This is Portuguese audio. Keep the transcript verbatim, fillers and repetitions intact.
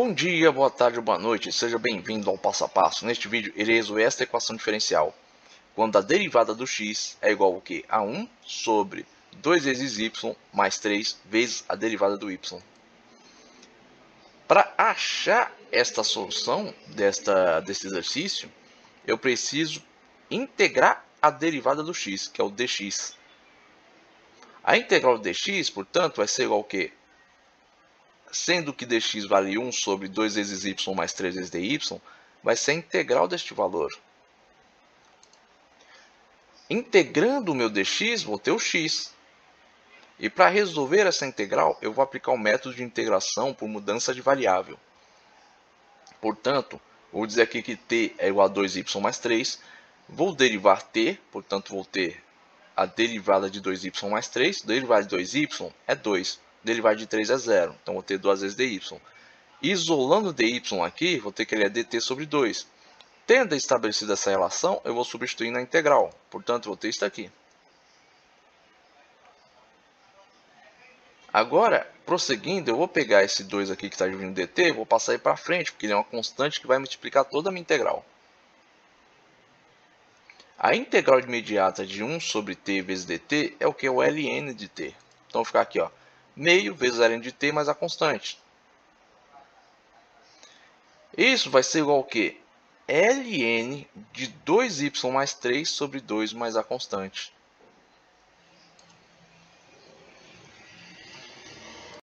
Bom dia, boa tarde ou boa noite, seja bem-vindo ao passo a passo. Neste vídeo irei resolver esta equação diferencial, quando a derivada do x é igual ao que? A um sobre dois vezes y mais três vezes a derivada do y. Para achar esta solução desta, deste exercício, eu preciso integrar a derivada do x, que é o dx. A integral do dx, portanto, vai ser igual ao que? Sendo que dx vale um sobre dois vezes y mais três vezes dy, vai ser a integral deste valor. Integrando o meu dx, vou ter o x. E para resolver essa integral, eu vou aplicar o método de integração por mudança de variável. Portanto, vou dizer aqui que t é igual a dois y mais três. Vou derivar t, portanto, vou ter a derivada de dois y mais três. Derivada de dois y é dois. Derivada de três é zero. Então, vou ter duas vezes dy. Isolando dy aqui, vou ter que ele é dt sobre dois. Tendo estabelecido essa relação, eu vou substituir na integral. Portanto, vou ter isso aqui. Agora, prosseguindo, eu vou pegar esse dois aqui que está dividindo dt, vou passar ele para frente, porque ele é uma constante que vai multiplicar toda a minha integral. A integral imediata de um sobre t vezes dt é o que? O ln de t. Então, vou ficar aqui, ó, meio vezes ln de t mais a constante. Isso vai ser igual ao que? Ln de dois y mais três sobre dois mais a constante.